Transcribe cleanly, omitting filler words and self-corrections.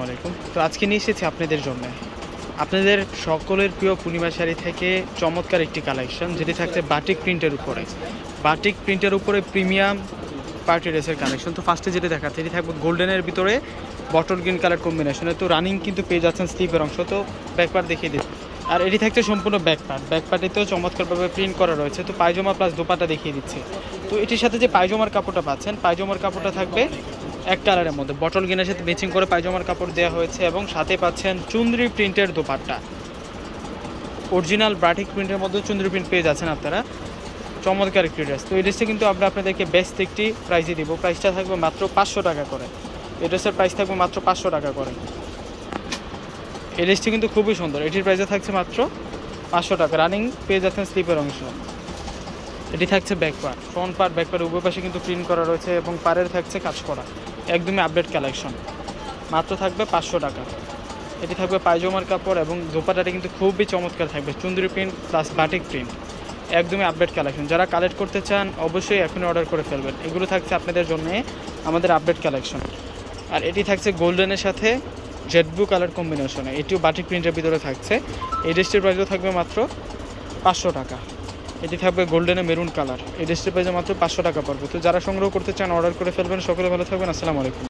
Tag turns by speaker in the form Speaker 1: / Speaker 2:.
Speaker 1: আলাইকুম। তো আজকে নিয়ে এসেছি আপনাদের জন্য আপনাদের সকলের প্রিয় পূর্ণিমা শাড়ি থেকে চমৎকার একটি কালেকশন, যেটি থাকছে বাটিক প্রিন্টের উপরে। বাটিক প্রিন্টের উপরে প্রিমিয়াম পার্টি ড্রেসের কালেকশন। তো ফার্স্টে যেটি দেখাচ্ছে, এটি থাকবে গোল্ডেনের ভিতরে বটল গ্রিন কালার কম্বিনেশনে। তো রানিং কিন্তু পেয়ে যাচ্ছেন স্লিপের অংশ। তো ব্যাকপার্ট দেখিয়ে দিন। আর এটি থাকছে সম্পূর্ণ ব্যাকপার্টেতেও চমৎকারভাবে প্রিন্ট করা রয়েছে। তো পায়জামা প্লাস দোপাট্টা দেখিয়ে দিচ্ছে। তো এটির সাথে যে পায়জামার কাপড়টা পাচ্ছেন, পায়জামার কাপড়টা থাকবে এক কালারের মধ্যে, বটল গ্রিনের সাথে ম্যাচিং করে পায়জামার কাপড় দেওয়া হয়েছে এবং সাথে পাচ্ছেন চুন্দ্রি প্রিন্টের দোপাট্টা। অরিজিনাল বাটিক প্রিন্টের মধ্যে চুন্দ্রি প্রিন্ট পেয়ে যাচ্ছেন আপনারা। চমৎকার একটি ড্রেস। তো এই ড্রেসটা কিন্তু আমরা আপনাদেরকে বেস্ট একটি প্রাইসে দিব। প্রাইসটা থাকবে মাত্র 500 টাকা করে। এই ড্রেসের প্রাইস থাকবে মাত্র 500 টাকা করে। এই ড্রেসটি কিন্তু খুবই সুন্দর। এটির প্রাইসে থাকছে মাত্র 500 টাকা। রানিং পেয়ে যাচ্ছেন স্লিপের অংশ। এটি থাকছে ব্যাকপার্ট, ফ্রন্ট পার্ট ব্যাকপার্ট উভয় পাশে কিন্তু প্রিন্ট করা রয়েছে এবং পাড়ের থাকছে কাজ করা। একদমই আপডেট কালেকশন। মাত্র থাকবে 500 টাকা। এটি থাকবে পায়জামার কাপড় এবং দোপাট্টাটা কিন্তু খুবই চমৎকার থাকবে, চুন্দ্রি প্রিন্ট প্লাস বাটিক প্রিন্ট। একদমই আপডেট কালেকশন। যারা কালেক্ট করতে চান অবশ্যই এখনই অর্ডার করে ফেলবেন। এগুলো থাকছে আপনাদের জন্য আমাদের আপডেট কালেকশন। আর এটি থাকছে গোল্ডেনের সাথে জেড ব্লু কালার কম্বিনেশনে। এটিও বাটিক প্রিন্টের ভিতরে থাকছে। এই ড্রেসটির প্রাইসও থাকবে মাত্র 500 টাকা। এটি থাকবে গোল্ডেনে মেরুন কালার। এই ড্রেসটির প্রাইসে মাত্র 500 টাকা পড়বে। তো যারা সংগ্রহ করতে চান অর্ডার করে ফেলবেন। সকলে ভালো থাকবেন। আসসালামু আলাইকুম।